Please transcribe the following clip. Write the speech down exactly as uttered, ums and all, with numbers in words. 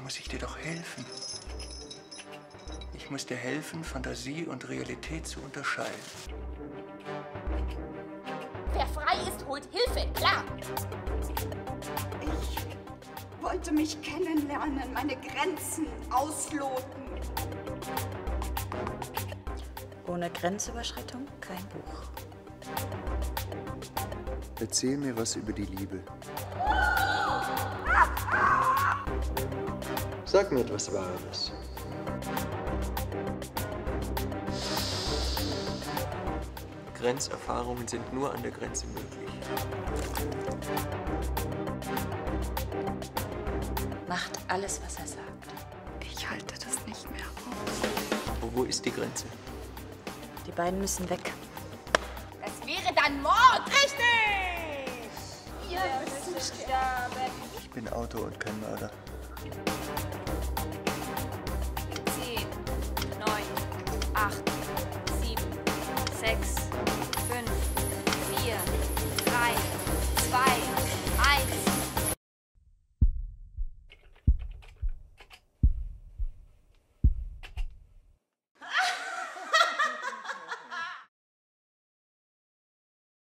muss ich dir doch helfen. Ich muss dir helfen, Fantasie und Realität zu unterscheiden. Wer frei ist, holt Hilfe, klar. Ich wollte mich kennenlernen, meine Grenzen ausloten. Ohne Grenzüberschreitung kein Buch. Erzähl mir was über die Liebe. Sag mir etwas Wahres. Grenzerfahrungen sind nur an der Grenze möglich. Macht alles, was er sagt. Ich halte das nicht mehr aus. Wo, wo ist die Grenze? Die beiden müssen weg. Das wäre dann Mord. Richtig! Ihr müsst sterben. Ich bin Autor und kein Mörder. zehn, neun, acht, sieben, sechs,